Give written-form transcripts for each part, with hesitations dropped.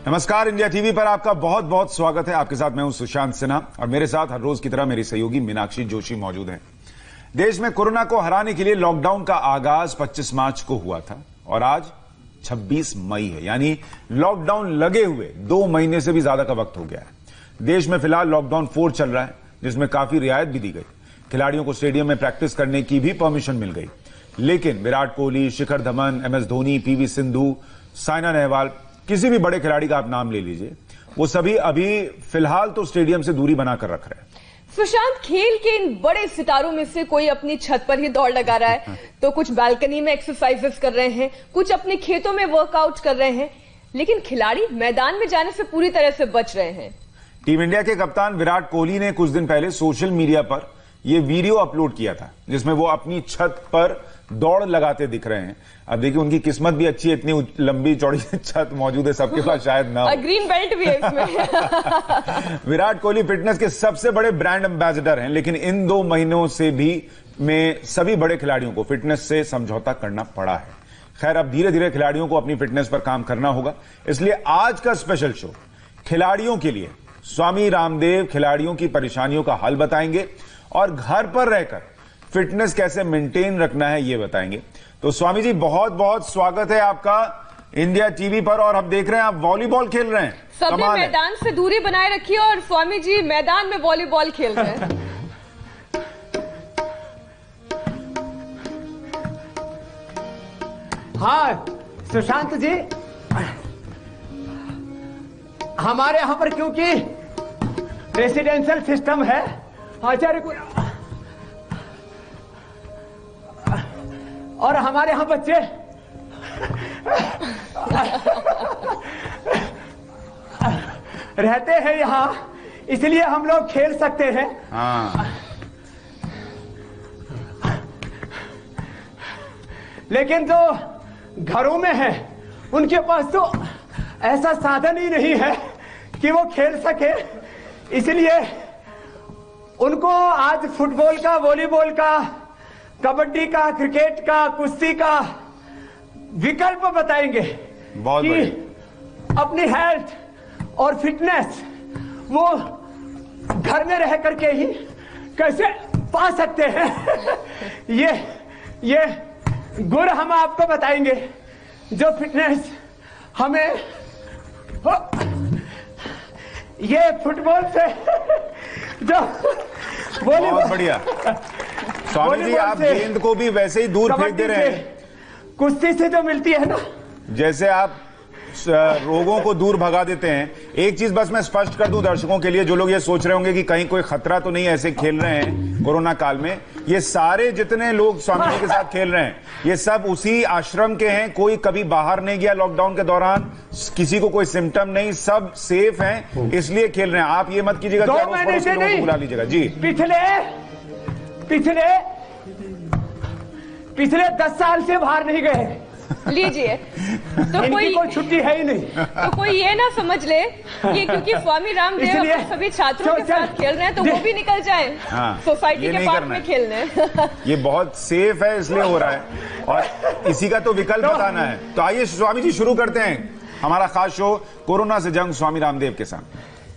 नमस्कार, India TV पर आपका बहुत बहुत स्वागत है। आपके साथ मैं हूं सुशांत सिन्हा और मेरे साथ हर रोज की तरह मेरी सहयोगी मीनाक्षी जोशी मौजूद हैं। देश में कोरोना को हराने के लिए लॉकडाउन का आगाज 25 मार्च को हुआ था और आज 26 मई है, यानी लॉकडाउन लगे हुए 2 महीने से भी ज्यादा का वक्त हो गया है। देश में फिलहाल लॉकडाउन 4 चल रहा है, जिसमें काफी रियायत भी दी गई। खिलाड़ियों को स्टेडियम में प्रैक्टिस करने की भी परमिशन मिल गई, लेकिन विराट कोहली, शिखर धवन, MS धोनी, PV सिंधु, साइना नेहवाल, किसी भी बड़े खिलाड़ी का आप नाम ले लीजिए, वो सभी अभी फिलहाल तो स्टेडियम से दूरी बनाकर रख रहे हैं। सुशांत, खेल के इन बड़े सितारों में से कोई अपनी छत पर ही दौड़ लगा रहा है, तो कुछ बालकनी में एक्सरसाइजेस कर रहे हैं, कुछ अपने खेतों में वर्कआउट कर रहे हैं, लेकिन खिलाड़ी मैदान में जाने से पूरी तरह से बच रहे हैं। टीम इंडिया के कप्तान विराट कोहली ने कुछ दिन पहले सोशल मीडिया पर यह वीडियो अपलोड किया था, जिसमें वो अपनी छत पर दौड़ लगाते दिख रहे हैं। अब देखिए, उनकी किस्मत भी अच्छी है, इतनी लंबी चौड़ी छत मौजूद है, सबके पास शायद ना हो। ग्रीन बेल्ट भी है इसमें। विराट कोहली फिटनेस के सबसे बड़े ब्रांड एम्बेसडर हैं, लेकिन इन 2 महीनों से भी में सभी बड़े खिलाड़ियों को फिटनेस से समझौता करना पड़ा है। खैर, अब धीरे धीरे खिलाड़ियों को अपनी फिटनेस पर काम करना होगा, इसलिए आज का स्पेशल शो खिलाड़ियों के लिए स्वामी रामदेव खिलाड़ियों की परेशानियों का हल बताएंगे और घर पर रहकर फिटनेस कैसे मेंटेन रखना है ये बताएंगे। तो स्वामी जी, बहुत बहुत स्वागत है आपका इंडिया टीवी पर। और हम देख रहे हैं आप वॉलीबॉल खेल रहे हैं। सबने मैदान से दूरी बनाए रखी है और स्वामी जी मैदान में वॉलीबॉल खेल रहे हैं। हाँ सुशांत जी, हमारे यहां पर क्योंकि रेसिडेंशियल सिस्टम है, आचार्य को और हमारे यहां बच्चे रहते हैं यहां, इसलिए हम लोग खेल सकते हैं। हाँ। लेकिन जो घरों में है उनके पास तो ऐसा साधन ही नहीं है कि वो खेल सके, इसलिए उनको आज फुटबॉल का, वॉलीबॉल का, कबड्डी का, क्रिकेट का, कुश्ती का विकल्प बताएंगे कि अपनी हेल्थ और फिटनेस वो घर में रह करके ही कैसे पा सकते हैं। ये गुर हम आपको बताएंगे जो फिटनेस हमें ये फुटबॉल से जो बहुत बढ़िया। स्वामी जी, आप गेंद को भी वैसे ही दूर फेंक दे रहे हैं, कुश्ती से जो मिलती है ना, जैसे आप रोगों को दूर भगा देते हैं। एक चीज बस मैं स्पष्ट कर दूं दर्शकों के लिए, जो लोग ये सोच रहे होंगे कि कहीं कोई खतरा तो नहीं ऐसे खेल रहे हैं कोरोना काल में, ये सारे जितने लोग स्वामी जी के साथ खेल रहे हैं ये सब उसी आश्रम के हैं। कोई कभी बाहर नहीं गया लॉकडाउन के दौरान, किसी को कोई सिम्टम नहीं, सब सेफ हैं, इसलिए खेल रहे हैं। आप ये मत कीजिएगा 2 महीने से नहीं, बुला लीजिएगा जी। पिछले 10 साल से बाहर नहीं गए। लीजिए, तो कोई छुट्टी है ही नहीं। तो कोई ये ना समझ ले ये क्योंकि स्वामी रामदेव अपने सभी छात्रों के साथ खेल रहे हैं तो वो भी निकल जाए सोसाइटी के पार्क में खेलने। ये बहुत सेफ है इसलिए हो रहा है और इसी का तो विकल्प बताना है। तो आइए स्वामी जी, शुरू करते हैं हमारा खास शो कोरोना से जंग स्वामी रामदेव के साथ।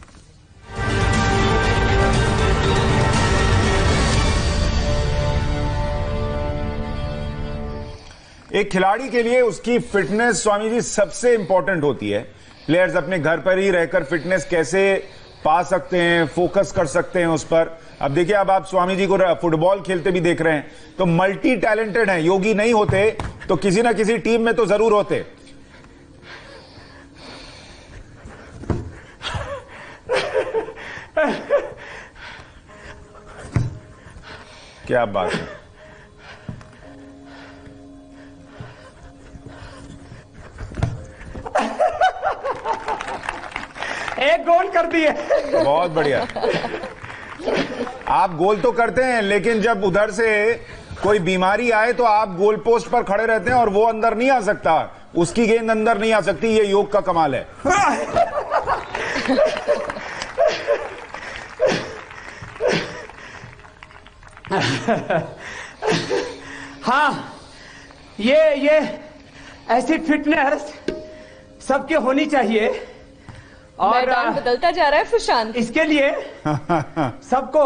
एक खिलाड़ी के लिए उसकी फिटनेस स्वामी जी सबसे इंपॉर्टेंट होती है। प्लेयर्स अपने घर पर ही रहकर फिटनेस कैसे पा सकते हैं, फोकस कर सकते हैं उस पर। अब देखिए, अब आप स्वामी जी को फुटबॉल खेलते भी देख रहे हैं, तो मल्टी टैलेंटेड हैं। योगी नहीं होते तो किसी ना किसी टीम में तो जरूर होते। क्या बात है। एक गोल कर दिए। बहुत बढ़िया। आप गोल तो करते हैं, लेकिन जब उधर से कोई बीमारी आए तो आप गोल पोस्ट पर खड़े रहते हैं और वो अंदर नहीं आ सकता, उसकी गेंद अंदर नहीं आ सकती। ये योग का कमाल है। हाँ, ये ऐसी फिटनेस सबके होनी चाहिए, और मैदान बदलता जा रहा है सुशांत। इसके लिए सबको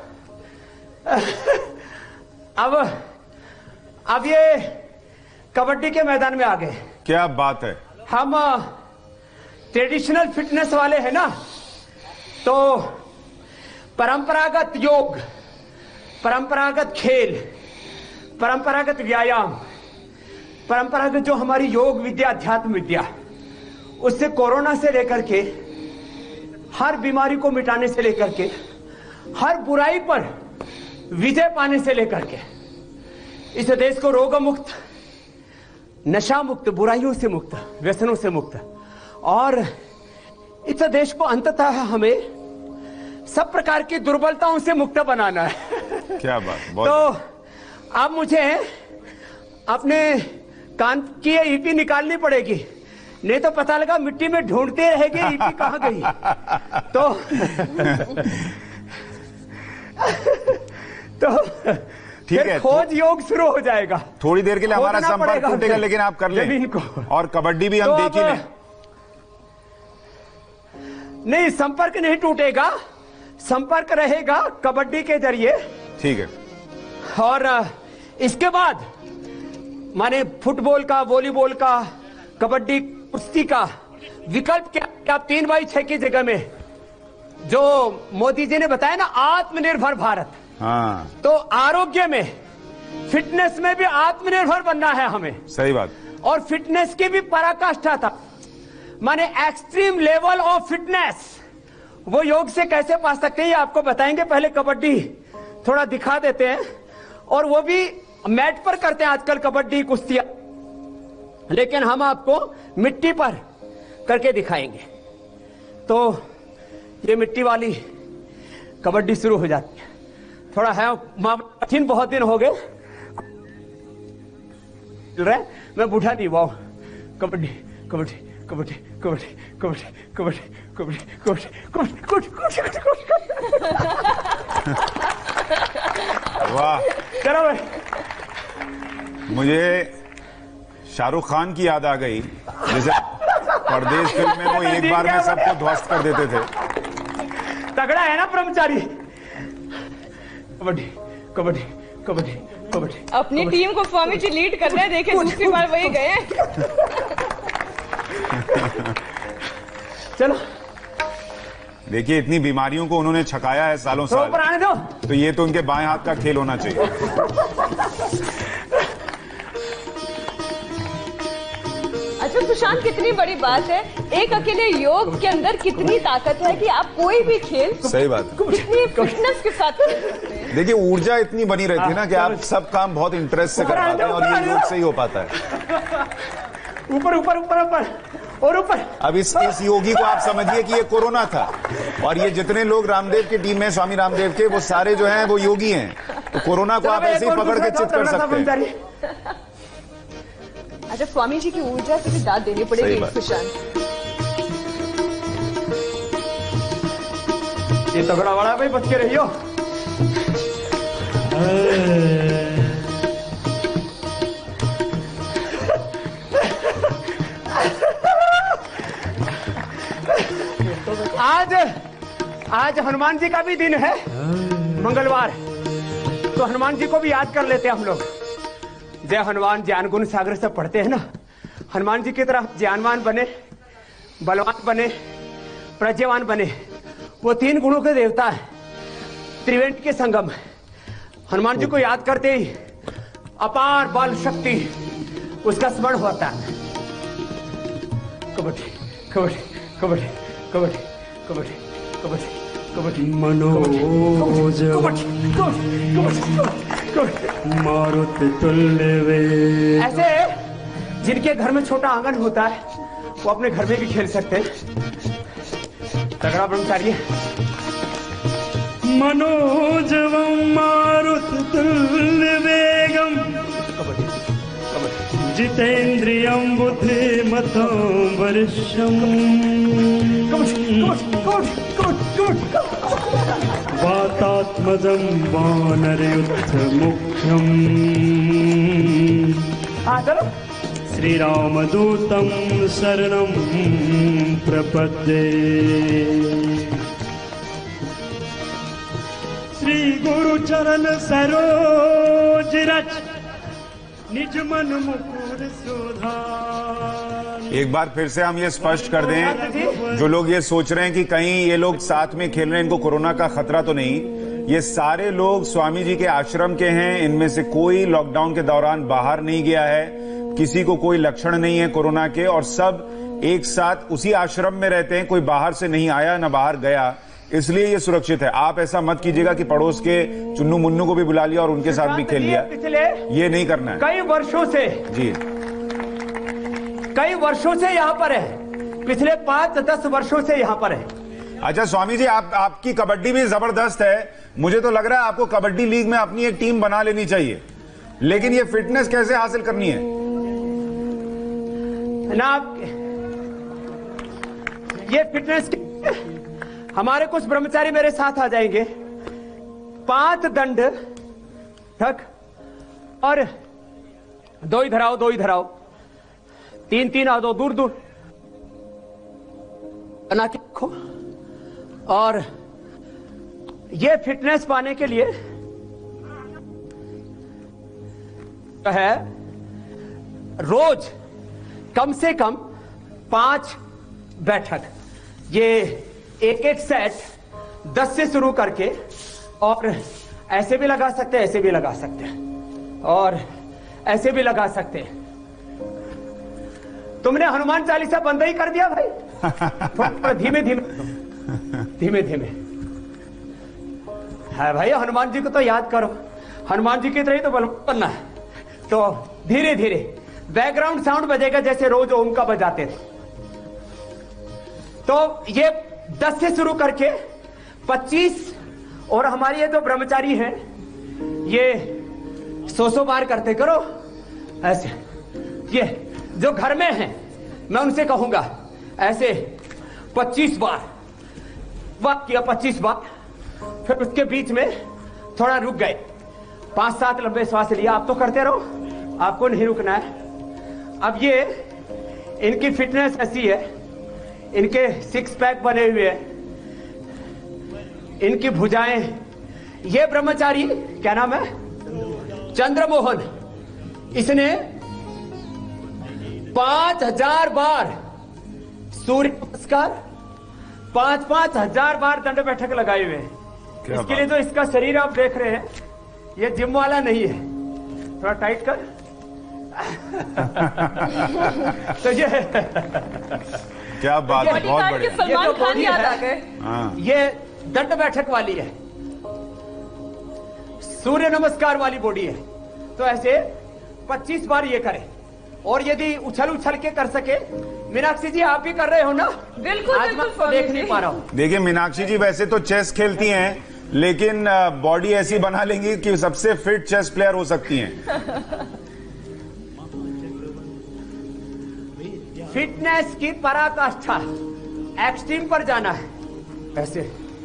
अब ये कबड्डी के मैदान में आ गए। क्या बात है। हम ट्रेडिशनल फिटनेस वाले हैं ना, तो परंपरागत योग, परंपरागत खेल, परंपरागत व्यायाम, परंपरागत जो हमारी योग विद्या, अध्यात्म विद्या, उससे कोरोना से लेकर के हर बीमारी को मिटाने से लेकर के हर बुराई पर विजय पाने से लेकर के इस देश को रोग मुक्त, नशा मुक्त, बुराइयों से मुक्त, व्यसनों से मुक्त, और इस देश को अंततः हमें सब प्रकार की दुर्बलताओं से मुक्त बनाना है। क्या बात। तो अब मुझे अपने कान की ईपी निकालनी पड़ेगी, नहीं तो पता लगा मिट्टी में ढूंढते रहेंगे ईपी कहां गई। तो ठीक है, खोज योग शुरू हो जाएगा। थोड़ी देर के लिए हमारा संपर्क टूटेगा, लेकिन आप कर लें। और कबड्डी भी हम देख ही लें। नहीं, संपर्क नहीं टूटेगा, संपर्क रहेगा कबड्डी के जरिए। ठीक है। और इसके बाद माने फुटबॉल का, वॉलीबॉल का, कबड्डी, कुश्ती का विकल्प क्या 3x6 की जगह में जो मोदी जी ने बताया ना, आत्मनिर्भर भारत। हाँ, तो आरोग्य में, फिटनेस में भी आत्मनिर्भर बनना है हमें। सही बात। और फिटनेस की भी पराकाष्ठा था, माने एक्सट्रीम लेवल ऑफ फिटनेस, वो योग से कैसे पा सकते हैं ये आपको बताएंगे। पहले कबड्डी थोड़ा दिखा देते हैं, और वो भी मैट पर करते हैं आजकल कबड्डी, कुश्तियां, लेकिन हम आपको मिट्टी पर करके दिखाएंगे। तो ये मिट्टी वाली कबड्डी शुरू हो जाती है। थोड़ा है कठिन, बहुत दिन हो गए मैं बूढ़ा नहीं हुआ। कबड्डी कबड्डी कबड्डी कबड्डी कबड्डी कबड्डी कबड्डी कबड्डी कबड्डी कबड्डी। वाह। चलो भाई, मुझे शाहरुख खान की याद आ गई, जैसे परदेश फिल्म में वो एक बार में सबको ध्वस्त कर देते थे। तगड़ा है ना ब्रह्मचारी। कबड्डी कबड्डी कबड्डी कबड्डी। अपनी टीम को स्वामी जी लीड कर रहे हैं, देखे दूसरी बार वही गए। चलो देखिए, इतनी बीमारियों को उन्होंने छकाया है सालों साल, ऊपर आने दो। तो ये तो उनके बाएं हाथ का खेल होना चाहिए। अच्छा सुशांत, कितनी बड़ी बात है, एक अकेले योग के अंदर कितनी ताकत है कि आप कोई भी खेल, सही बात, कितनी फिटनेस के साथ कर सकते हैं। देखिए, ऊर्जा इतनी बनी रहती है ना कि आप सब काम बहुत इंटरेस्ट से कर पाते हैं, और ये योग से ही हो पाता है। ऊपर ऊपर ऊपर ऊपर और ऊपर। अब इस योगी को आप समझिए कि ये कोरोना था, और ये जितने लोग रामदेव की टीम में, स्वामी रामदेव के, वो सारे जो हैं वो योगी हैं। तो कोरोना को आप ऐसे ही पकड़ के चित कर सकते हैं। अच्छा, स्वामी जी की ऊर्जा से भी दाद देनी पड़ेगी सुशांत। ये तगड़ा वाला भाई, बच के रहियो। आज हनुमान जी का भी दिन है, मंगलवार, तो हनुमान जी को भी याद कर लेते हैं हम लोग। जय हनुमान ज्ञान गुण सागर से पढ़ते हैं ना, हनुमान जी की तरह ज्ञानवान बने, बलवान बने, प्रज्ञावान बने। वो 3 गुणों के देवता है, त्रिवेणी के संगम। हनुमान जी को याद करते ही अपार बल शक्ति उसका स्मरण होता है। कबड्डी कबड्डी कबड्डी कबड्डी कबड्डी कबड्डी कबड्डी। मनोजवं मारुति तुल्यवे। ऐसे जिनके घर में छोटा आंगन होता है, वो अपने घर में भी खेल सकते हैं। तगड़ा ब्रह्मचारी। मनोजवं मारुति तुल्यवेगं जितेन्द्रियं बुद्धिमतां वरिष्ठं वातात्मजं वानरयुद्धमुख्यम्। हाँ चलो। श्रीरामदूतं शरणं प्रपद्ये। श्री गुरु चरण सरोज रज निज मन मुकुर सुधार। एक बार फिर से हम ये स्पष्ट कर दें, जो लोग ये सोच रहे हैं कि कहीं ये लोग साथ में खेल रहे हैं, इनको कोरोना का खतरा तो नहीं, ये सारे लोग स्वामी जी के आश्रम के हैं। इनमें से कोई लॉकडाउन के दौरान बाहर नहीं गया है, किसी को कोई लक्षण नहीं है कोरोना के, और सब एक साथ उसी आश्रम में रहते हैं। कोई बाहर से नहीं आया ना बाहर गया, इसलिए ये सुरक्षित है। आप ऐसा मत कीजिएगा कि पड़ोस के चुन्नू मुन्नू को भी बुला लिया और उनके साथ भी खेल लिया, ये नहीं करना है। कई वर्षों से यहाँ पर है, पिछले 5-10 वर्षों से यहाँ पर है। अच्छा स्वामी जी, आपकी कबड्डी भी जबरदस्त है, मुझे तो लग रहा है आपको कबड्डी लीग में अपनी एक टीम बना लेनी चाहिए, लेकिन ये फिटनेस कैसे हासिल करनी है ना? ये फिटनेस हमारे कुछ ब्रह्मचारी मेरे साथ आ जाएंगे, 5 दंड तक, और 2 इधर आओ, 2 इधर आओ, 3 आओ, 2 दूर दूर बना के रखो। और ये फिटनेस पाने के लिए है रोज कम से कम 5 बैठक, ये एक सेट 10 से शुरू करके, और ऐसे भी लगा सकते हैं, ऐसे भी लगा सकते हैं, और ऐसे भी लगा सकते हैं। तुमने हनुमान चालीसा बंद ही कर दिया भाई। थोड़ा धीमे धीमे है भाई, हनुमान जी को तो याद करो, हनुमान जी की तरह ही तो बनना है। तो धीरे धीरे बैकग्राउंड साउंड बजेगा जैसे रोज ओम का बजाते थे। तो ये 10 से शुरू करके 25, और हमारे ये जो ब्रह्मचारी हैं ये 100 बार करते करो ऐसे। ये जो घर में हैं मैं उनसे कहूंगा ऐसे 25 बार किया, 25 बार, फिर उसके बीच में थोड़ा रुक गए, 5-7 लंबे श्वास लिया। आप तो करते रहो, आपको नहीं रुकना है। अब ये इनकी फिटनेस ऐसी है, इनके 6 पैक बने हुए हैं, इनकी भुजाएं। ये ब्रह्मचारी क्या नाम है, चंद्रमोहन, इसने 5000 बार सूर्य नमस्कार, 5-5 हजार बार दंड बैठक लगाए हुए हैं। इसके लिए तो इसका शरीर आप देख रहे हैं, ये जिम वाला नहीं है, थोड़ा टाइट कर। तो ये क्या बात है, बहुत बढ़िया। सलमान खान याद आ गए। ये दंड बैठक वाली है, सूर्य नमस्कार वाली बॉडी है। तो ऐसे 25 बार ये करें, और यदि उछल के कर सके। मीनाक्षी जी आप भी कर रहे हो ना? बिल्कुल, आज मैं देख नहीं पा रहा हूँ। देखिए मीनाक्षी जी वैसे तो चेस खेलती हैं, लेकिन बॉडी ऐसी बना लेंगी कि सबसे फिट चेस प्लेयर हो सकती हैं। फिटनेस की पराकाष्ठा, एक्सट्रीम पर जाना है। ऐसे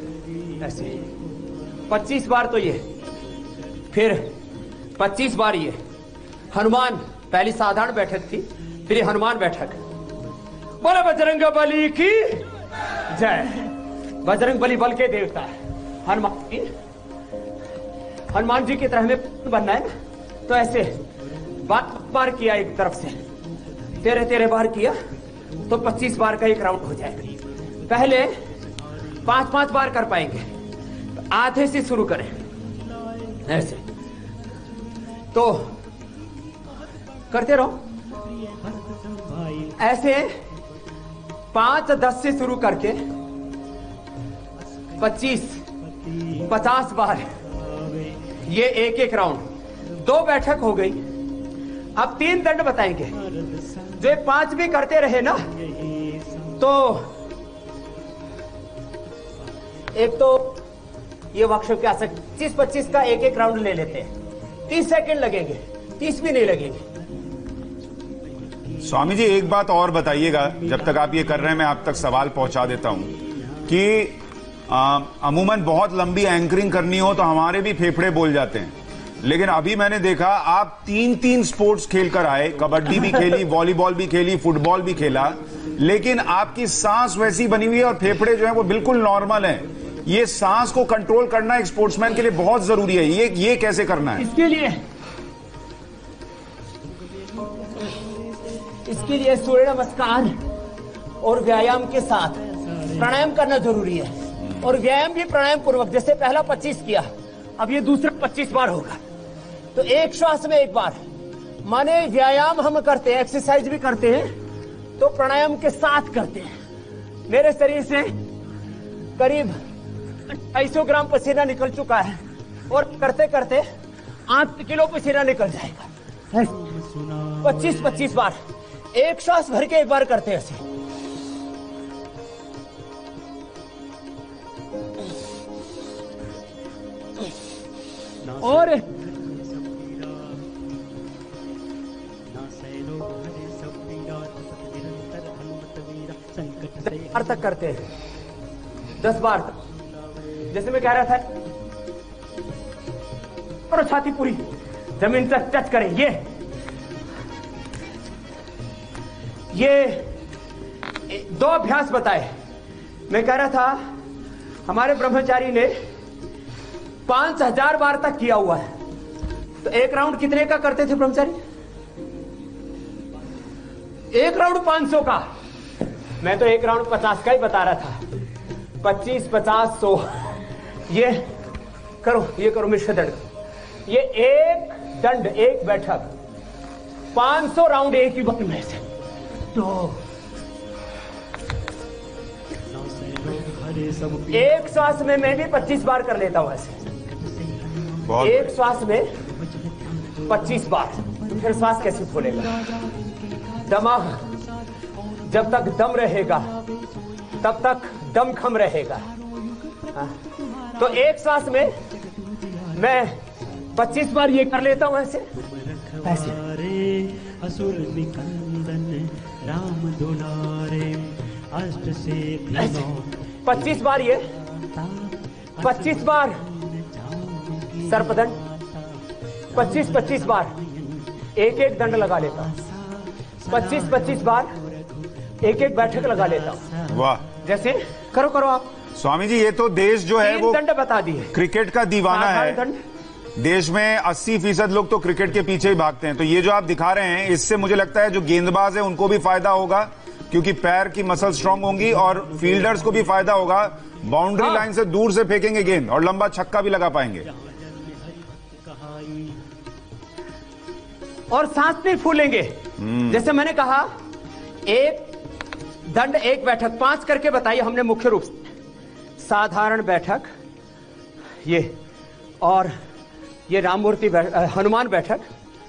25 बार तो ये, फिर 25 बार ये हनुमान, पहली साधारण बैठक थी, फिर हनुमान बैठक। बोले बजरंग बली की जय। बजरंग बली बल के देवता है, हनुमान जी की तरह हमें बनना है। तो ऐसे बार किया, एक तरफ से 13 बार किया तो 25 बार का एक राउंड हो जाएगा। पहले 5-5 बार कर पाएंगे, आधे से शुरू करें ऐसे। तो करते रहो ऐसे, 5-10 से शुरू करके 25-50 बार, ये एक राउंड। 2 बैठक हो गई। अब 3 दंड बताएंगे। जो 5 भी करते रहे ना, तो एक तो ये वर्कशॉप क्या सकते, 25-25 का एक राउंड ले लेते हैं। 30 सेकंड लगेंगे, 30 भी नहीं लगेंगे। स्वामी जी एक बात और बताइएगा, जब तक आप ये कर रहे हैं मैं आप तक सवाल पहुंचा देता हूं कि अमूमन बहुत लंबी एंकरिंग करनी हो तो हमारे भी फेफड़े बोल जाते हैं, लेकिन अभी मैंने देखा आप 3 स्पोर्ट्स खेलकर आए, कबड्डी भी खेली, वॉलीबॉल भी खेली, फुटबॉल भी खेला, लेकिन आपकी सांस वैसी बनी हुई है और फेफड़े जो हैं वो बिल्कुल नॉर्मल हैं। ये सांस को कंट्रोल करना एक स्पोर्ट्समैन के लिए बहुत जरूरी है। ये कैसे करना है? इसके लिए सूर्य नमस्कार और व्यायाम के साथ प्राणायाम करना जरूरी है। और व्यायाम भी प्राणायाम पूर्वक, जैसे पहला 25 किया, अब ये दूसरा 25 बार होगा। तो एक श्वास में एक बार, माने व्यायाम हम करते हैं, एक्सरसाइज भी करते हैं, तो प्राणायाम के साथ करते हैं। मेरे शरीर से करीब 250 ग्राम पसीना निकल चुका है और करते करते 8 किलो पसीना निकल जाएगा। 25 बार, एक श्वास भर के एक बार करते हैं ऐसे। और बार तक करते हैं, 10 बार तक। जैसे मैं कह रहा था, और छाती पूरी जमीन तक टच करें। ये 2 अभ्यास बताए। मैं कह रहा था हमारे ब्रह्मचारी ने 5000 बार तक किया हुआ है। तो एक राउंड कितने का करते थे ब्रह्मचारी? एक राउंड 500 का। मैं तो एक राउंड 50 का ही बता रहा था। 25, 50, 100। ये करो मिश्र दंड। ये एक दंड, एक बैठक, 500 राउंड एक ही बार में से। तो एक श्वास में मैं भी 25 बार कर लेता हूं ऐसे। एक श्वास में 25 बार। फिर श्वास कैसे फूलेगा? दिमाग जब तक दम रहेगा तब तक दमखम रहेगा। तो एक श्वास में मैं 25 बार ये कर लेता हूं ऐसे। असुर निकंदन राम दुलारे अष्ट से 25 बार ये, 25 बार सर्पदंड, 25 बार एक एक दंड लगा लेता हूं। 25 बार एक एक बैठक लगा लेता हूं। वाह! जैसे करो आप। स्वामी जी, ये तो देश जो है वो दंड बता दिए, क्रिकेट का दीवाना है। देश में 80% लोग तो क्रिकेट के पीछे ही भागते हैं। तो ये जो आप दिखा रहे हैं, इससे मुझे लगता है जो गेंदबाज है उनको भी फायदा होगा, क्योंकि पैर की मसल स्ट्रांग होंगी, और फील्डर्स को भी फायदा होगा। बाउंड्री लाइन से दूर से फेंकेंगे गेंद और लंबा छक्का भी लगा पाएंगे। और सांस नहीं फूलेंगे। जैसे मैंने कहा, एक दंड एक बैठक, 5 करके बताइए हमने मुख्य रूप से। साधारण बैठक ये, और ये राममूर्ति हनुमान बैठक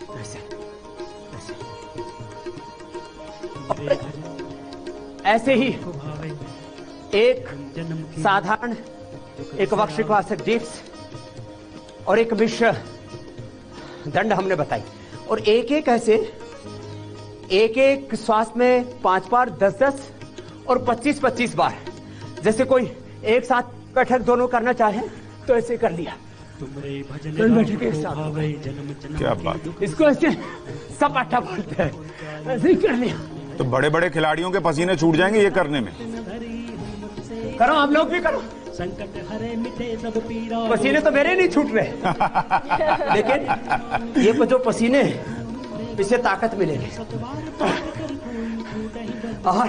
ऐसे ही एक साधारण, एक वक्षिकवासक डिप्स और एक मिश्र दंड हमने बताई। और एक एक ऐसे एक एक श्वास में 5 बार, 10 और 25 बार। जैसे कोई एक साथ बैठक दोनों करना चाहे तो ऐसे कर लिया। बैठक एक साथ, क्या बात! इसको ऐसे सपाटा बोलते हैं, ऐसे ही कर लिया। तो बड़े बड़े खिलाड़ियों के पसीने छूट जाएंगे ये करने में। करो, आप लोग भी करो। संकट हरे मिटे सब पीरा। पसीने तो मेरे नहीं छूट रहे, लेकिन ये जो पसीने, इससे ताकत मिलेगी। और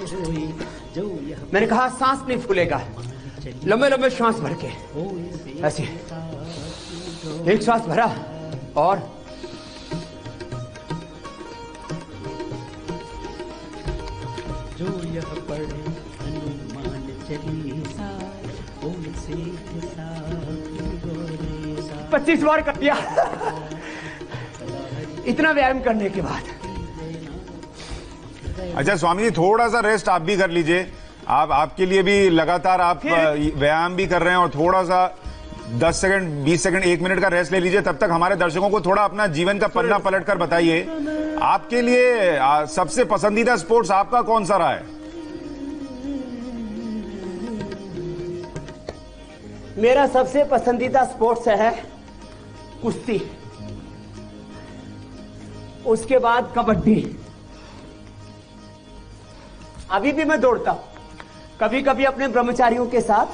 मैंने कहा सांस नहीं फूलेगा, लंबे लंबे श्वास भर के ऐसे। एक श्वास भरा और जो यह पढ़े हनुमान चालीसा, ओम से 25 बार कर दिया। इतना व्यायाम करने के बाद। अच्छा स्वामी जी, थोड़ा सा रेस्ट आप भी कर लीजिए। आपके लिए भी लगातार आप व्यायाम भी कर रहे हैं, और थोड़ा सा 10 सेकंड, 20 सेकंड, 1 मिनट का रेस्ट ले लीजिए। तब तक हमारे दर्शकों को थोड़ा अपना जीवन का पन्ना पलट कर बताइए, आपके लिए सबसे पसंदीदा स्पोर्ट्स आपका कौन सा रहा है? मेरा सबसे पसंदीदा स्पोर्ट्स है कुश्ती, उसके बाद कबड्डी। अभी भी मैं दौड़ता हूं, कभी कभी अपने ब्रह्मचारियों के साथ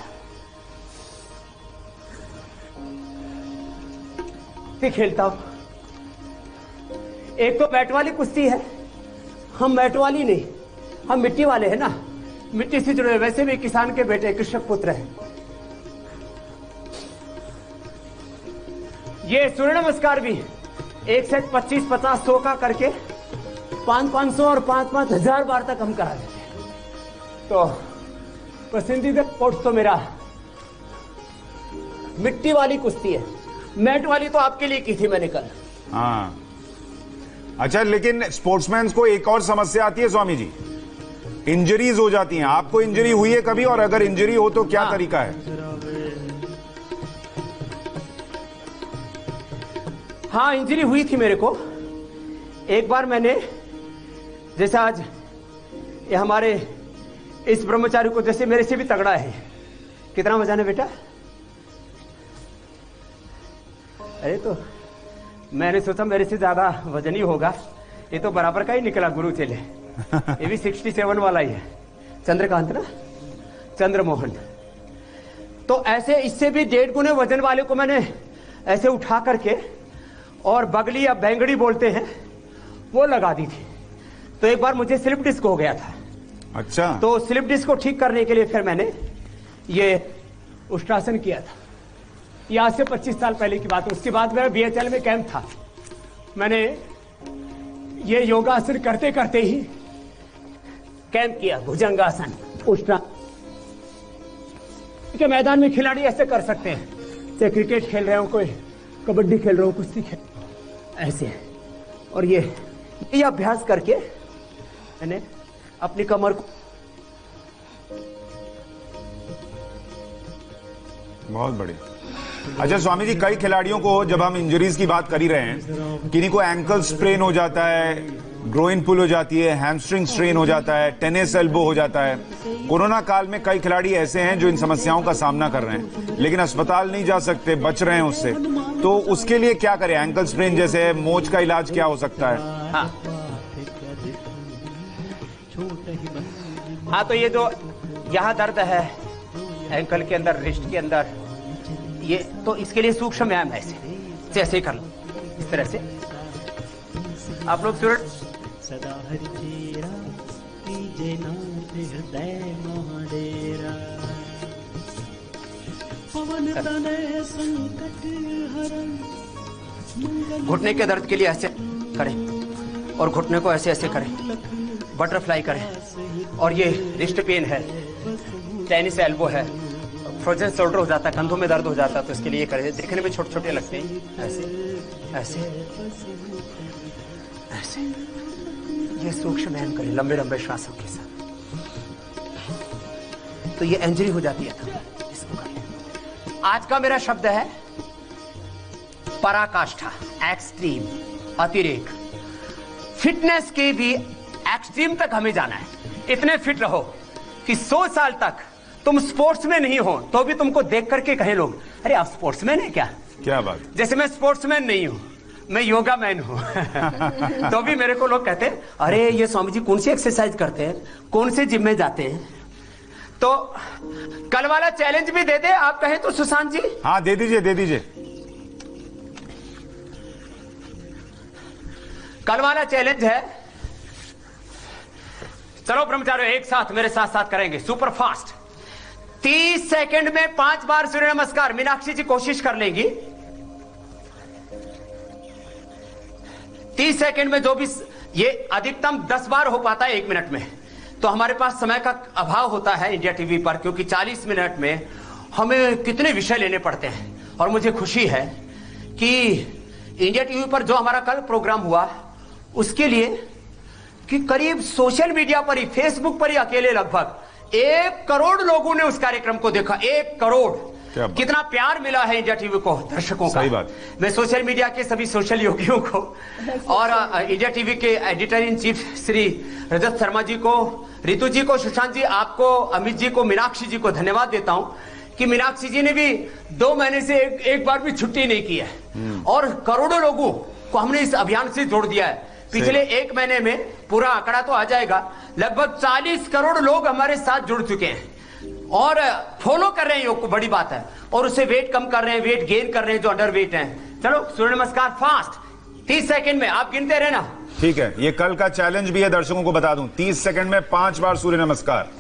भी खेलता हूं। एक तो बैट वाली कुश्ती है, हम बैट वाली नहीं, हम मिट्टी वाले हैं ना, मिट्टी से जुड़े। वैसे भी किसान के बेटे, कृषक पुत्र है। ये सूर्य नमस्कार भी एक सेट 25-50-100 का करके 500-500 और 5,000 बार तक हम करा देते हैं। तो पसंदीदा स्पोर्ट्स तो मेरा मिट्टी वाली कुश्ती है। मैट वाली तो आपके लिए की थी मैंने कल। हाँ, अच्छा, लेकिन स्पोर्ट्समैन को एक और समस्या आती है स्वामी जी, इंजरीज हो जाती हैं। आपको इंजरी हुई है कभी, और अगर इंजरी हो तो क्या तरीका है? हाँ, इंजरी हुई थी मेरे को। एक बार मैंने, जैसे आज ये हमारे इस ब्रह्मचारी को, जैसे मेरे से भी तगड़ा है। कितना वजन है बेटा? अरे तो मैंने सोचा मेरे से ज्यादा वजन ही होगा, ये तो बराबर का ही निकला गुरु चेले। ये भी 67 वाला ही है, चंद्रकांत ना, चंद्रमोहन। तो ऐसे इससे भी 1.5 गुने वजन वाले को मैंने ऐसे उठा करके और बगली या बैंगड़ी बोलते हैं वो लगा दी थी। तो एक बार मुझे स्लिप डिस्क हो गया था। अच्छा। तो स्लिप डिस्क को ठीक करने के लिए फिर मैंने ये उष्ट्रासन किया था। ये आज से 25 साल पहले की बात है। उसके बाद मेरा बीएचएल में कैंप था, मैंने ये योगासन करते करते ही कैंप किया, भुजंगासन, के मैदान में खिलाड़ी ऐसे कर सकते हैं, चाहे क्रिकेट खेल रहे हो, कोई कबड्डी खेल रहे हो, कुश्ती खेल, ऐसे। और ये अभ्यास करके मैंने अपनी कमर को, बहुत बढ़िया। अच्छा स्वामी जी, कई खिलाड़ियों को, जब हम इंजरीज की बात कर ही रहे हैं, किन्हीं को एंकल स्ट्रेन हो जाता है, ग्रोइन पुल हो जाती है, हैमस्ट्रिंग स्ट्रेन हो जाता है, टेनिस एल्बो हो जाता है। कोरोना काल में कई खिलाड़ी ऐसे हैं जो इन समस्याओं का सामना कर रहे हैं, लेकिन अस्पताल नहीं जा सकते, बच रहे हैं उससे। तो उसके लिए क्या करें? एंकल स्ट्रेन जैसे मोच का इलाज क्या हो सकता है? हाँ, तो ये जो यहाँ दर्द है एंकल के अंदर, रिस्ट के अंदर, ये तो इसके लिए सूक्ष्म व्यायाम है। ऐसे ही कर लो, इस तरह से आप लोग सूरज सदा हरिचेरा कीजे नाथ हृदय महाडेरा पवन तनय संकट हरण। घुटने के दर्द के लिए ऐसे करें और घुटने को ऐसे ऐसे करें, बटरफ्लाई करें। और ये रिस्ट पेन है, टेनिस एल्बो है, फ्रोजन शोल्डर हो जाता है, कंधों में दर्द हो जाता है, तो इसके लिए करें। देखने में छोटे छोटे लगते हैं, ऐसे ऐसे ऐसे। ये सूक्ष्म व्यायाम करें लंबे लंबे श्वासों के साथ, तो ये इंजरी हो जाती है। इसको करें। आज का मेरा शब्द है पराकाष्ठा, एक्सट्रीम, अतिरेक। फिटनेस के भी एक्सट्रीम तक हमें जाना है। इतने फिट रहो कि 100 साल तक तुम स्पोर्ट्समैन नहीं हो तो भी तुमको देख करके कहे लोग, अरे आप स्पोर्ट्समैन है क्या? क्या बात। जैसे मैं स्पोर्ट्समैन नहीं हूं, मैं योगा मैन हूं। तो भी मेरे को लोग कहते हैं, अरे ये स्वामी जी कौन सी एक्सरसाइज करते हैं, कौन से जिम में जाते हैं? तो कल वाला चैलेंज भी दे दे, आप कहें तो सुशांत जी। हाँ, दे दीजिए, दे दीजिए। कल वाला चैलेंज है, चलो ब्रह्मचारियों एक साथ मेरे साथ साथ करेंगे, सुपर फास्ट। 30 सेकंड में 5 बार सूर्य नमस्कार। मीनाक्षी जी कोशिश कर लेंगी। 30 सेकंड में जो भी, ये अधिकतम 10 बार हो पाता है 1 मिनट में। तो हमारे पास समय का अभाव होता है इंडिया टीवी पर, क्योंकि 40 मिनट में हमें कितने विषय लेने पड़ते हैं। और मुझे खुशी है कि इंडिया टीवी पर जो हमारा कल प्रोग्राम हुआ, उसके लिए कि करीब सोशल मीडिया पर ही, फेसबुक पर ही अकेले लगभग 1 करोड़ लोगों ने उस कार्यक्रम को देखा। 1 करोड़। कितना प्यार मिला है इंडिया टीवी को दर्शकों का। सही बात। मैं सोशल मीडिया के सभी सोशल योगियों को और इंडिया टीवी के editor in chief Shri Rajat Sharma ji को, रितु जी को, सुशांत जी, आपको, अमित जी को, मीनाक्षी जी को धन्यवाद देता हूं कि मीनाक्षी जी ने भी 2 महीने से एक बार भी छुट्टी नहीं की है और करोड़ों लोगों को हमने इस अभियान से जोड़ दिया है। पिछले 1 महीने में पूरा आंकड़ा तो आ जाएगा, लगभग 40 करोड़ लोग हमारे साथ जुड़ चुके हैं और फॉलो कर रहे हैं योग को, बड़ी बात है। और उससे वेट कम कर रहे हैं, वेट गेन कर रहे हैं जो अंडर वेट हैं। चलो सूर्य नमस्कार फास्ट 30 सेकंड में, आप गिनते रहना। ठीक है, ये कल का चैलेंज भी है, दर्शकों को बता दूं, 30 सेकंड में 5 बार सूर्य नमस्कार।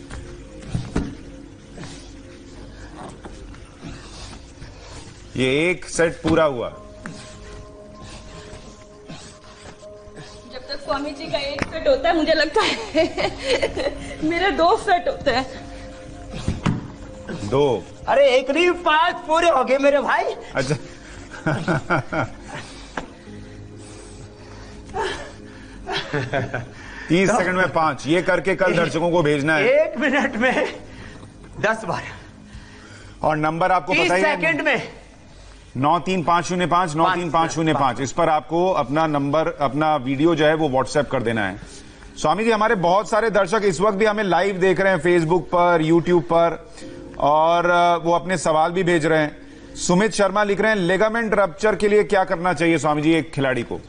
ये एक सेट पूरा हुआ। जब तक स्वामी जी का एक सेट होता है मुझे लगता है मेरे 2 सेट होते हैं। 2। अरे एक नहीं 5 पूरे हो गए मेरे भाई। अच्छा 30 सेकंड में 5, ये करके कल दर्शकों को भेजना है। 1 मिनट में 10 बार और नंबर आपको 30 पता ही है, सेकंड में 93505 93505, इस पर आपको अपना नंबर, अपना वीडियो जो है वो व्हाट्सएप कर देना है। स्वामी जी, हमारे बहुत सारे दर्शक इस वक्त भी हमें लाइव देख रहे हैं फेसबुक पर, यूट्यूब पर, और वो अपने सवाल भी भेज रहे हैं। सुमित शर्मा लिख रहे हैं, लिगामेंट रप्चर के लिए क्या करना चाहिए स्वामी जी एक खिलाड़ी को?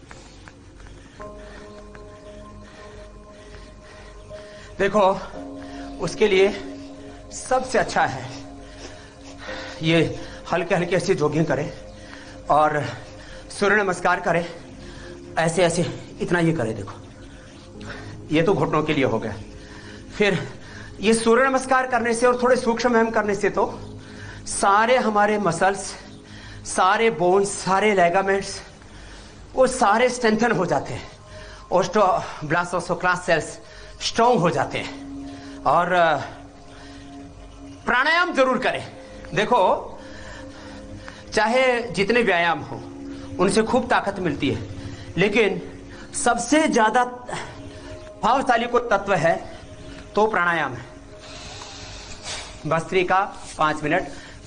देखो, उसके लिए सबसे अच्छा है ये हल्के हल्के ऐसे जॉगिंग करें और सूर्य नमस्कार करें, ऐसे ऐसे इतना ये करें। देखो ये तो घुटनों के लिए हो गया। फिर ये सूर्य नमस्कार करने से और थोड़े सूक्ष्म व्यायाम करने से तो सारे हमारे मसल्स, सारे बोन्स, सारे लेगामेंट्स वो सारे स्ट्रेंथन हो जाते हैं, ओस्टोब्लास्ट सेल्स स्ट्रॉन्ग हो जाते हैं। और प्राणायाम जरूर करें। देखो, चाहे जितने व्यायाम हो उनसे खूब ताकत मिलती है, लेकिन सबसे ज्यादा भावशाली को तत्व है तो प्राणायाम है। भस्त्रिका 5 मिनट,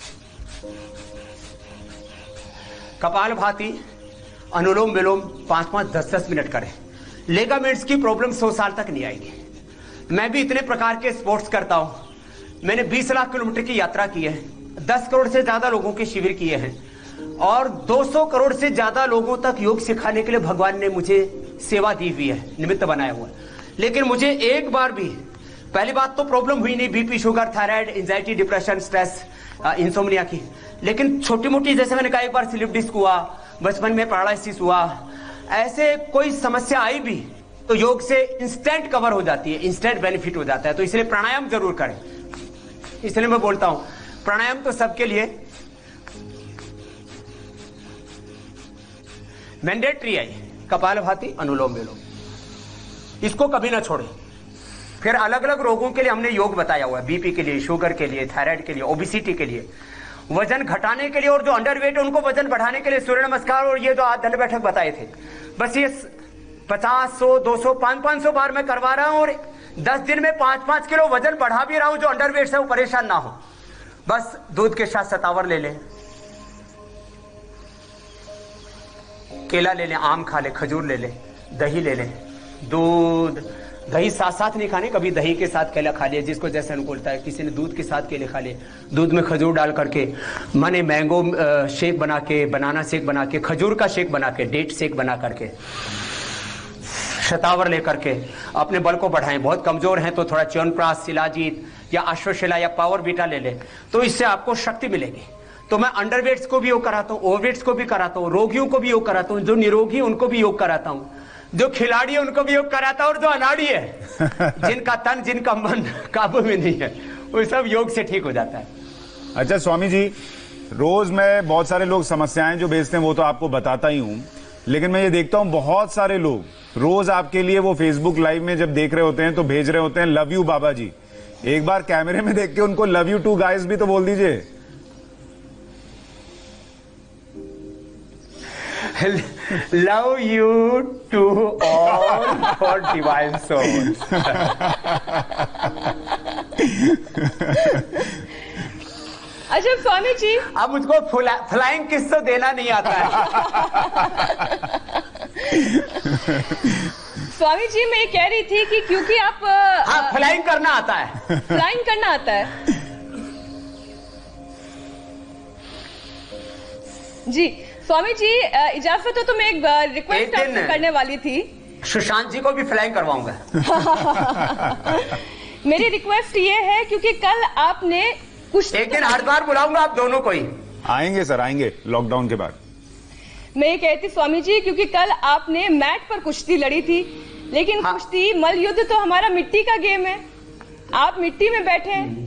कपालभाति, अनुलोम विलोम 5-5, 10-10 मिनट करें। लेगामेंट्स की प्रॉब्लम 100 साल तक नहीं आएगी। मैं भी इतने प्रकार के स्पोर्ट्स करता हूं। मैंने 20 लाख किलोमीटर की यात्रा की है, 10 करोड़ से ज्यादा लोगों के शिविर किए हैं और 200 करोड़ से ज्यादा लोगों तक योग सिखाने के लिए भगवान ने मुझे सेवा दी हुई है, निमित्त बनाया हुआ है। लेकिन मुझे एक बार भी, पहली बात तो प्रॉब्लम हुई नहीं, BP, sugar, thyroid, anxiety, depression, stress, insomnia की। लेकिन छोटी मोटी, जैसे मैंने कहा, एक बार स्लिप डिस्क हुआ, बचपन में पैरालिसिस हुआ, ऐसे कोई समस्या आई भी तो योग से इंस्टेंट कवर हो जाती है, इंस्टेंट बेनिफिट हो जाता है। तो इसलिए प्राणायाम जरूर करें। इसलिए मैं बोलता हूं प्राणायाम तो सबके लिए मैंडेटरी है। कपालभाति, अनुलोम विलोम, इसको कभी ना छोड़ें। फिर अलग अलग रोगों के लिए हमने योग बताया हुआ है, बीपी के लिए, शुगर के लिए, थायराइड के लिए, ओबिसिटी के लिए, वजन घटाने के लिए, और जो अंडरवेट है उनको वजन बढ़ाने के लिए सूर्य नमस्कार और ये जो आज दंड बैठक बताए थे। बस ये 50, 100, 200, 500 बार मैं करवा रहा हूं और 10 दिन में 5-5 किलो वजन बढ़ा भी रहा हूं। जो अंडरवेट से वो परेशान ना हो। बस दूध के साथ शतावर ले लें, केला ले लें, आम खा लें, खजूर ले लें, दही ले लें, दूध, दही साथ साथ नहीं खाने, कभी दही के साथ केला खा लिया, जिसको जैसे अनुकूलता है। किसी ने दूध के साथ केले खा लिए, दूध में खजूर डाल करके, माने मैंगो शेक बना के, बनाना शेक बना के, खजूर का शेक बना के, डेट शेक बना करके, शतावर लेकर के अपने बल को बढ़ाएं। बहुत कमजोर हैं तो थोड़ा च्यवनप्राश, शिलाजीत या अश्वशिला या पावर बीटा ले लें, तो इससे आपको शक्ति मिलेगी। तो मैं अंडरवेट्स को भी योग कराता हूँ, ओवरवेट्स को भी कराता हूँ, रोगियों को भी योग कराता हूँ, जो निरोगी उनको भी योग कराता हूँ, जो खिलाड़ी है उनको भी योग कराता हूँ, और जो अनाड़ी है जिनका तन, जिनका मन काबू में नहीं है, वो सब योग से ठीक हो जाता है। अच्छा स्वामी जी, रोज मैं बहुत सारे लोग समस्याएं जो भेजते हैं वो तो आपको बताता ही हूं, लेकिन मैं ये देखता हूं बहुत सारे लोग रोज आपके लिए वो फेसबुक लाइव में जब देख रहे होते हैं तो भेज रहे होते हैं लव यू बाबा जी। एक बार कैमरे में देख के उनको लव यू टू गाइस भी तो बोल दीजिए। Love you to all for divine souls. अच्छा स्वामी जी, अब मुझको फ्लाइंग किस तो देना नहीं आता है। स्वामी जी, मैं ये कह रही थी कि क्योंकि आप हाँ, फ्लाइंग करना आता है। फ्लाइंग करना आता है, जी स्वामी जी, इजाजत हो तो मैं एक रिक्वेस्ट आपसे करने वाली थी। सुशांत जी को भी फ्लाइंग करवाऊंगा। मेरी रिक्वेस्ट ये है, क्योंकि कल आपने कुछ एक दिन हरिद्वार बुलाऊंगा आप दोनों को ही। आएंगे सर, आएंगे लॉकडाउन के बाद। मैं ये कहती स्वामी जी, क्योंकि कल आपने मैट पर कुश्ती लड़ी थी, लेकिन हाँ। कुश्ती मल युद्ध तो हमारा मिट्टी का गेम है, आप मिट्टी में बैठे हैं।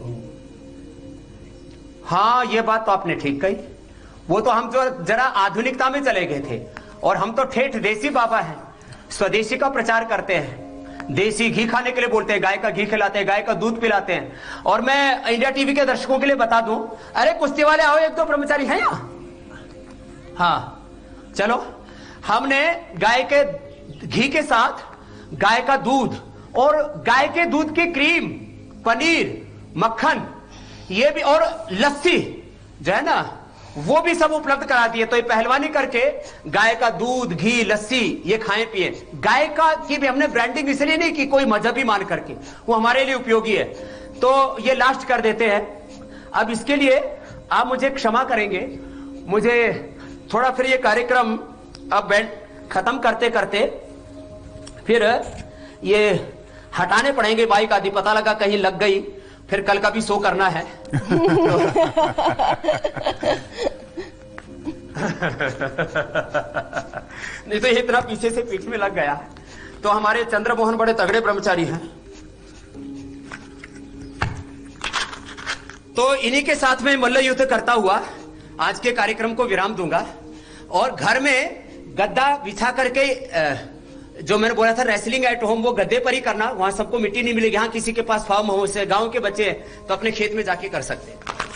हाँ, ये बात तो आपने ठीक कही। वो तो हम जो जरा आधुनिकता में चले गए थे, और हम तो ठेठ देसी बाबा हैं, स्वदेशी का प्रचार करते हैं, देसी घी खाने के लिए बोलते हैं, गाय का घी खिलाते हैं, गाय का दूध पिलाते हैं। और मैं इंडिया टीवी के दर्शकों के लिए बता दूं, अरे कुश्ती वाले आओ, एक दो ब्रह्मचारी हैं यहाँ। हाँ चलो, हमने गाय के घी के साथ गाय का दूध और गाय के दूध की क्रीम, पनीर, मक्खन, ये भी, और लस्सी जो है ना, वो भी सब उपलब्ध करा दिए। तो ये पहलवानी करके गाय का दूध, घी, लस्सी ये खाएं पिए। गाय का की भी हमने ब्रांडिंग इसलिए नहीं की कोई मजहबी मान करके, वो हमारे लिए उपयोगी है। तो ये लास्ट कर देते हैं। अब इसके लिए आप मुझे क्षमा करेंगे, मुझे थोड़ा फिर ये कार्यक्रम अब खत्म करते करते फिर ये हटाने पड़ेंगे माइक आदि, पता लगा कहीं लग गई, फिर कल का भी शो करना है। नहीं तो ये इतना पीछे से पीठ में लग गया। तो हमारे चंद्रमोहन बड़े तगड़े ब्रह्मचारी हैं, तो इन्हीं के साथ में मल्ल युद्ध करता हुआ आज के कार्यक्रम को विराम दूंगा। और घर में गद्दा बिछा करके जो मैंने बोला था रेसलिंग एट होम, वो गद्दे पर ही करना, वहां सबको मिट्टी नहीं मिलेगी। यहाँ किसी के पास फार्म हाउस है, गांव के बच्चे हैं, तो अपने खेत में जाके कर सकते हैं।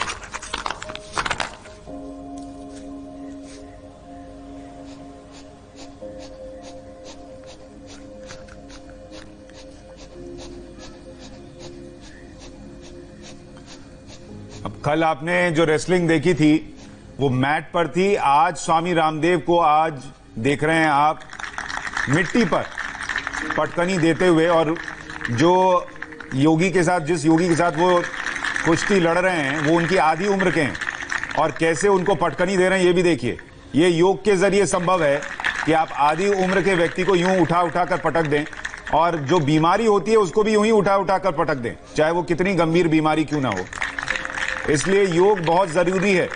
अब कल आपने जो रेसलिंग देखी थी वो मैट पर थी, आज स्वामी रामदेव को आज देख रहे हैं आप मिट्टी पर पटकनी देते हुए। और जो योगी के साथ, जिस योगी के साथ वो कुश्ती लड़ रहे हैं, वो उनकी आधी उम्र के हैं, और कैसे उनको पटकनी दे रहे हैं ये भी देखिए। ये योग के जरिए संभव है कि आप आधी उम्र के व्यक्ति को यूं उठा उठा कर पटक दें, और जो बीमारी होती है उसको भी यूं ही उठा उठा कर पटक दें, चाहे वो कितनी गंभीर बीमारी क्यों ना हो। इसलिए योग बहुत जरूरी है।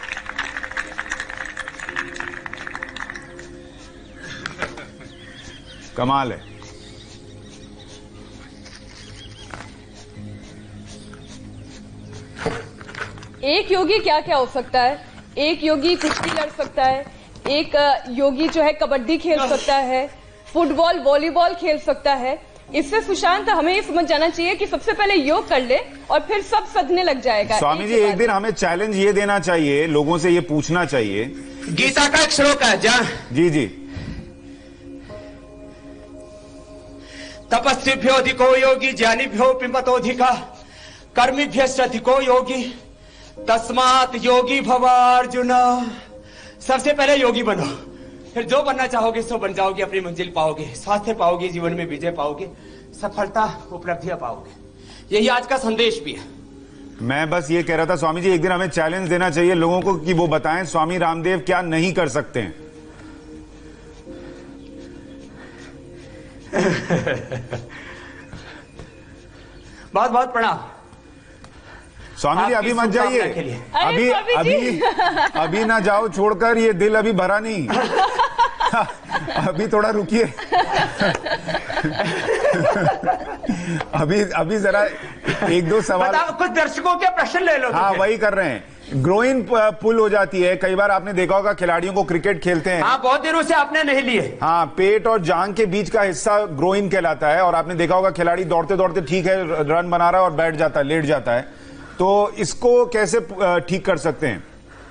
कमाल है। एक योगी क्या क्या हो सकता है? एक योगी कुश्ती लड़ सकता है, एक योगी जो है कबड्डी खेल सकता है, फुटबॉल, वॉलीबॉल खेल सकता है। इससे सुशांत हमें ये समझ जाना चाहिए कि सबसे पहले योग कर ले और फिर सब सधने लग जाएगा। स्वामी जी, एक दिन हमें चैलेंज ये देना चाहिए, लोगों से ये पूछना चाहिए। गीता का एक श्लोक है जी जी। तपस्विभ्यो अधिको योगी ज्ञानीभ्यो पिमतोधिका कर्मीभ्यश्च अधिको योगी तस्मात् योगी भव अर्जुन। सबसे पहले योगी बनो, फिर जो बनना चाहोगे सो बन जाओगे, अपनी मंजिल पाओगे, स्वास्थ्य पाओगे, जीवन में विजय पाओगे, सफलता उपलब्धियां पाओगे। यही आज का संदेश भी है। मैं बस ये कह रहा था स्वामी जी, एक दिन हमें चैलेंज देना चाहिए लोगों को कि वो बताएं स्वामी रामदेव क्या नहीं कर सकते हैं। बहुत बहुत प्रणाम स्वामी जी। अभी मत जाइए, अभी अभी अभी ना जाओ छोड़कर, ये दिल अभी भरा नहीं। अभी थोड़ा रुकिए। अभी जरा एक दो सवाल, कुछ दर्शकों के प्रश्न ले लो। हाँ वही कर रहे हैं। ग्रोइन पुल हो जाती है कई बार, आपने देखा होगा खिलाड़ियों को क्रिकेट खेलते हैं। हाँ, बहुत दिनों से आपने नहीं लिए। हाँ, पेट और जांग के बीच का हिस्सा ग्रोइन कहलाता है। और आपने देखा होगा खिलाड़ी दौड़ते दौड़ते ठीक है रन बना रहा है और बैठ जाता है, लेट जाता है। तो इसको कैसे ठीक कर सकते हैं?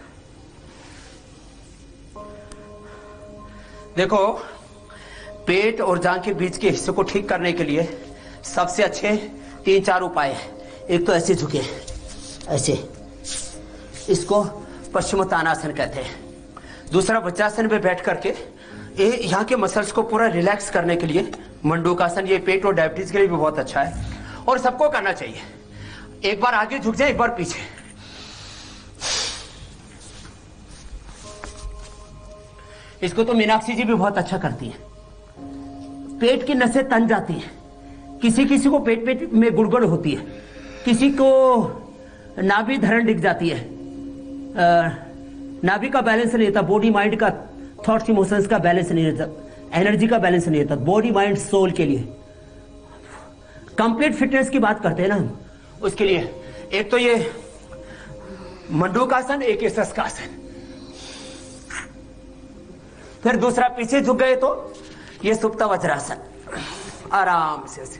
देखो, पेट और जांग के बीच के हिस्से को ठीक करने के लिए सबसे अच्छे 3-4 उपाय है। एक तो ऐसे झुके, ऐसे, इसको पश्चिमोत्तानासन कहते हैं। दूसरा वज्रासन पे बैठ करके यहाँ के मसल्स को पूरा रिलैक्स करने के लिए मंडूकासन, ये पेट और डायबिटीज के लिए भी बहुत अच्छा है और सबको करना चाहिए। एक बार आगे झुक जाए, एक बार पीछे। इसको तो मीनाक्षी जी भी बहुत अच्छा करती है। पेट की नसें तन जाती हैं, किसी किसी को पेट में गुड़गुड़ होती है, किसी को नाभि धरण दिख जाती है, नाभि का बैलेंस नहीं रहता, बॉडी माइंड का, थॉट्स इमोशंस का बैलेंस नहीं रहता, एनर्जी का बैलेंस नहीं रहता। बॉडी माइंड सोल के लिए कंप्लीट फिटनेस की बात करते हैं ना हम, उसके लिए एक तो ये मंडूकासन, एक ये शशकासन, फिर दूसरा पीछे झुक गए तो ये सुप्त वज्रासन, आराम से ऐसे।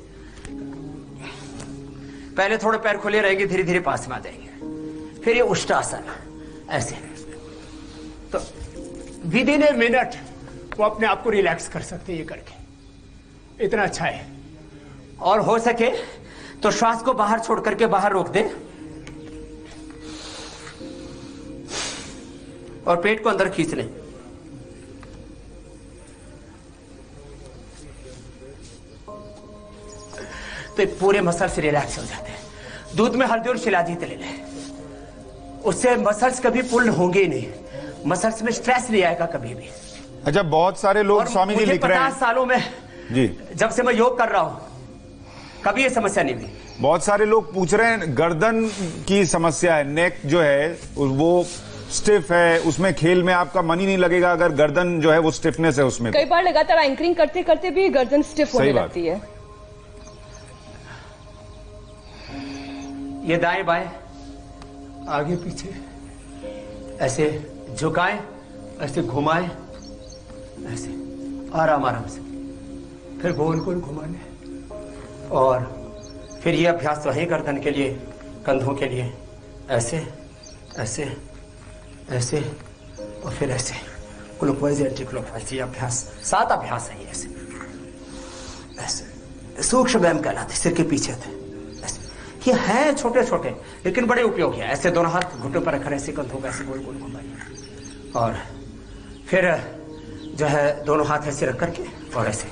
पहले थोड़े पैर खुले रहेंगे, धीरे धीरे पास में आ जाएंगे। फिर ये उष्टासन ऐसे। तो विद इन ए मिनट वो अपने आप को रिलैक्स कर सकते हैं ये करके, इतना अच्छा है। और हो सके तो श्वास को बाहर छोड़ करके बाहर रोक दे और पेट को अंदर खींच लें। तो पूरे मसल्स रिलैक्स हो जाते हैं। दूध में हल्दी और शिलाजीत ले लें, उससे मसल्स कभी पुल होंगे ही नहीं, मसल्स में स्ट्रेस नहीं आएगा कभी भी। अच्छा, बहुत सारे लोग स्वामी जी लिख रहे हैं 50 सालों में जी, जब से मैं योग कर रहा हूं, कभी ये समस्या नहीं हुई। बहुत सारे लोग पूछ रहे हैं गर्दन की समस्या है, नेक जो है वो स्टिफ है, उसमें खेल में आपका मन ही नहीं लगेगा अगर गर्दन जो है वो स्टिफनेस है उसमें। कई बार लगातार एंकरिंग करते करते भी गर्दन स्टिफ होने लगती है। ये दाएं बाएं, आगे पीछे ऐसे झुकाएं, ऐसे घुमाएं, ऐसे आराम आराम से, फिर गोल गोल घुमाने। और फिर ये अभ्यास वही गर्दन के लिए, कंधों के लिए, ऐसे ऐसे ऐसे और फिर ऐसे क्लॉकवाइज एंटी क्लॉकवाइज। ये अभ्यास 7 अभ्यास है ये, ऐसे ऐसे सूक्ष्म व्यायाम कहलाते, सिर के पीछे थे ऐसे। ये है छोटे छोटे लेकिन बड़े उपयोगी है। ऐसे दोनों हाथ घुटनों पर रखकर ऐसे कंधों को ऐसे गोल गोल घुमाइए और फिर जो है दोनों हाथ ऐसे रख करके और ऐसे।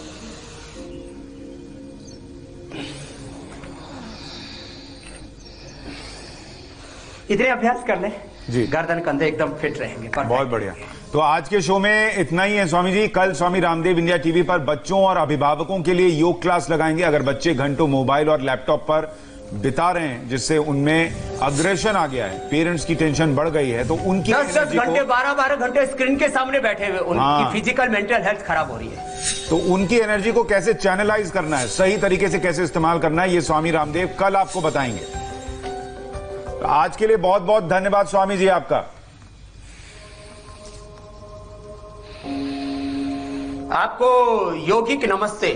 इतने अभ्यास कर ले जी, गर्दन कंधे एकदम फिट रहेंगे। बहुत बढ़िया। तो आज के शो में इतना ही है स्वामी जी। कल स्वामी रामदेव इंडिया टीवी पर बच्चों और अभिभावकों के लिए योग क्लास लगाएंगे। अगर बच्चे घंटों मोबाइल और लैपटॉप पर बिता रहे हैं जिससे उनमें अग्रेशन आ गया है, पेरेंट्स की टेंशन बढ़ गई है, तो उनकी 10-10 घंटे 12-12 घंटे स्क्रीन के सामने बैठे हुए उनकी फिजिकल मेंटल हेल्थ खराब हो रही है। तो उनकी एनर्जी को कैसे चैनलाइज करना है, सही तरीके से कैसे इस्तेमाल करना है, ये स्वामी रामदेव कल आपको बताएंगे। तो आज के लिए बहुत बहुत धन्यवाद स्वामी जी आपका। आपको योगिक नमस्ते।